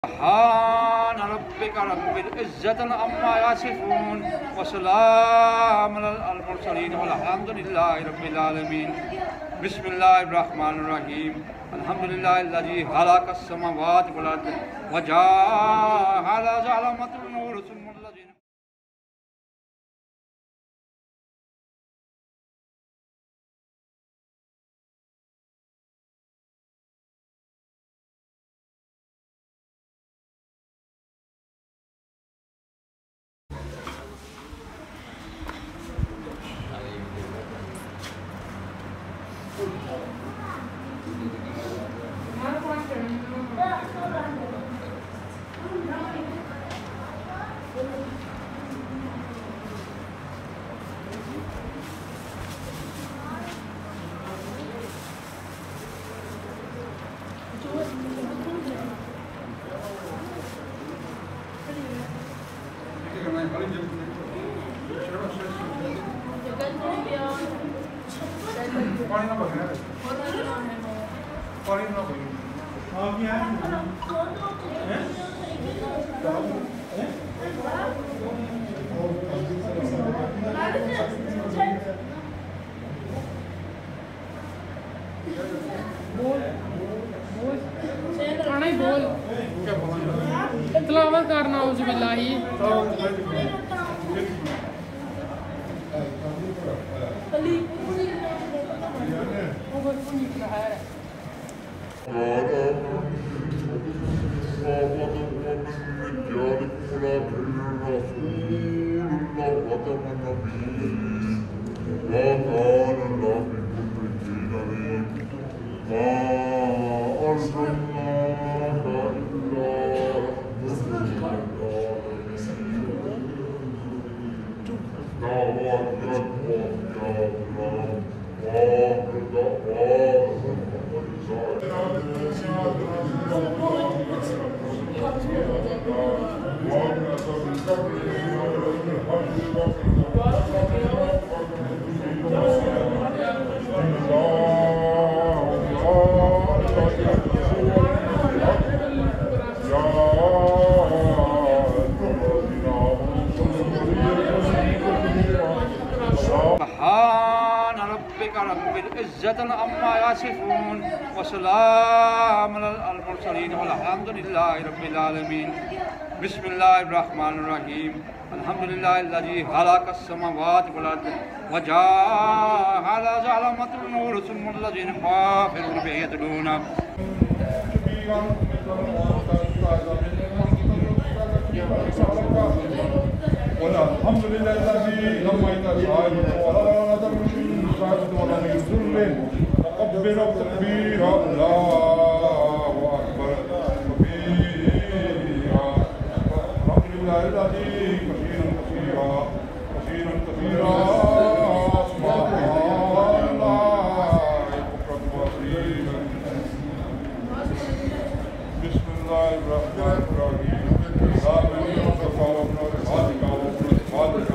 سبحان ربك رب العزة عما يصفون وسلام على المرسلين والحمد لله رب العالمين. بسم الله الرحمن الرحيم. الحمد لله الذي خلق السماوات والأرض وجعل ظلمات النور ثم الذين تلاوت کرنا اعوذ باللہ رب العزة عما يصفون وسلام على المرسلين والحمد لله رب العالمين. بسم الله الرحمن الرحيم. الحمد لله الذي خلق السماوات والأرض وجعل ظلمات النور ثم الذين كفروا به يعدلون. الحمد لله الذي لما يتساءل ولا تقبل التكبير الله أكبر كبيرا. الحمد لله الذي كثيرا كثيرا سبحان الله بكرة وأصيلا. بسم الله الرحمن الرحيم. لا بني مصطفى وابن الصادق وابن الصادق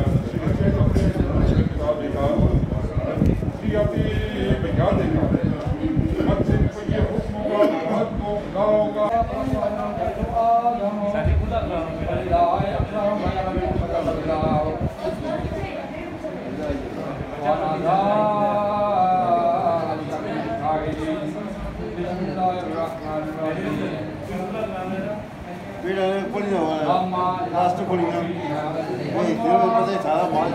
لاسٹ کھولی سارا مال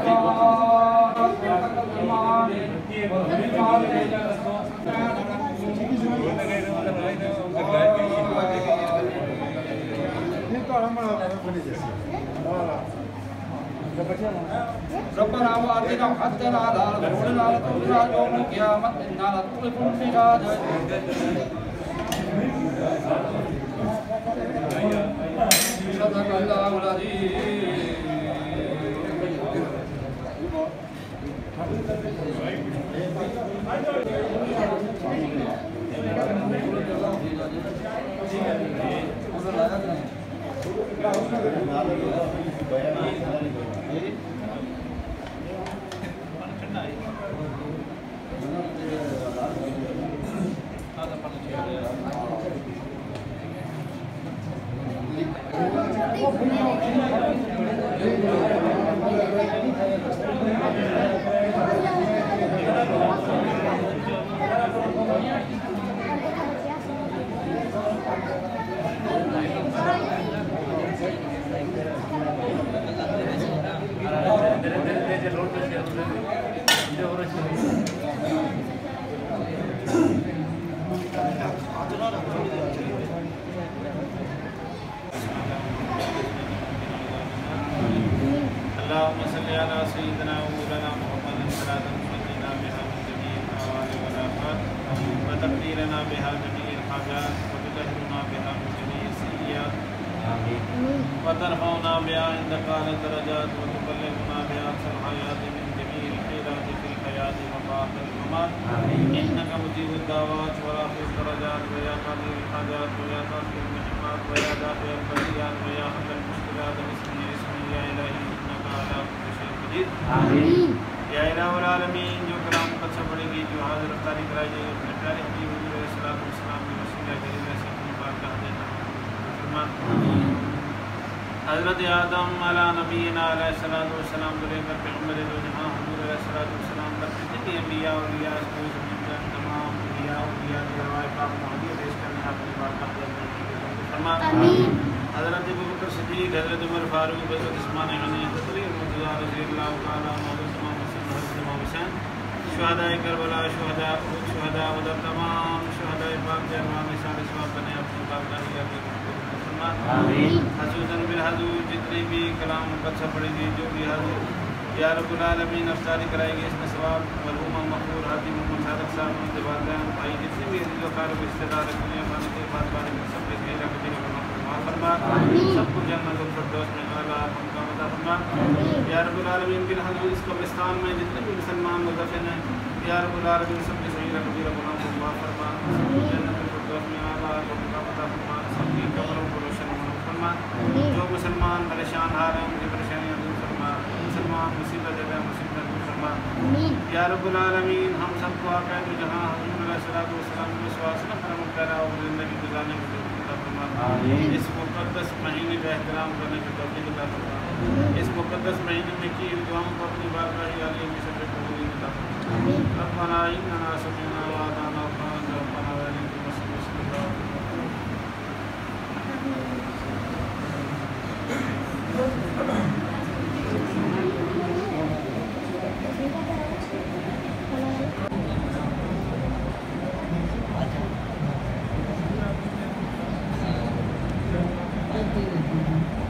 ربنا وآتنا حقنا على رسولنا وتوفنا يوم القيامة إنا نطلب الميعاد. صدق الله العظيم. اللهم صل على سيدنا ومولانا محمد صلاة تنجينا بها من جميع الأهوال والآفات وتقديرنا بها جميع الحاجات وتطهرنا بها من جميع السيئات وترفعنا بها عندك أعلى الدرجات وتبلغنا بها أقصى الحياة من جميع الخيرات في الحياة وبعد الممات إنك مجيب الدعوات ورافع الدرجات ويا قاضي الحاجات ويا قاضي المحمات ويا دافع البليات ويا حل المشكلات باسمه يا إلهي إنك على كل شيء قدير یا الہ العالمین جو کلام قد سے پڑھے گی جو حاضر افطاری کرائی جائے گی اپنے پیارے حبیب حضور علیہ الصلوۃ والسلام کی وسیلہ کریم سے اپنی بارگاہ دینا فرمان حضرت آدم علی نبینا علیہ الصلوۃ والسلام کو لے کر پیغمبر دو جہاں حضور علیہ الصلوۃ والسلام تک جتنے انبیاء اولیاء اس کو زمین پر تمام انبیاء اولیاء کی روایت پاک محمدیہ پیش کرنے اپنی بارگاہ دینا فرمان حضرت ابوبکر صدیق حضرت عمر فاروق حضرت عثمان غنی حضرت علی مرتضیٰ رضی اللہ تعالیٰ عنہ شہداء کربلا شہداء احد شہداء بدر تمام شہداء پاک کے ارواح میں شان ثواب بنے اپنی بارگاہ کی حضور بالحضور جتنے بھی کلام قد سے پڑھیں گے جو بھی حضور یا رب العالمین افطاری کرائے گی اس میں ثواب مرحوم مغفور حاجی محمد صادق صاحب کے والدین بھائی جتنے بھی عزیز و اقارب رشتہ دار دنیا خانے کے بعد بارے میں سب کے خیر رکھنے کا معاف فرما سب کو جنت الفردوس میں اعلیٰ مقام عطا فرما یا رب العالمین بالحضور اس قبرستان میں جتنے بھی مسلمان مدفن ہیں یا رب العالمین سب کے صحیح رکھنے کا معاف فرما جنت الفردوس میں اعلیٰ مقام عطا فرما سب کی قبروں کو روشن فرما جو مسلمان پریشان حال ہیں ان کی پریشانیاں دور فرما مسلمان مصیبت ہے مصیبت دور فرما یا رب العالمین ہم سب کو آقا دو جہاں حضور علیہ الصلوۃ والسلام کے وسواس نہ کرم کرا اور زندگی گزارنے کی توفیق عطا فرما اس مقدس مہینے کا احترام کرنے کی توفیق عطا فرما اس مقدس مہینے میں کی دعاؤں کو اپنی بارگاہ عالیہ میں سے قبول عطا فرما ربنا اننا سمعنا وأطعنا ربنا وإليك المصير بسم الله Thank you.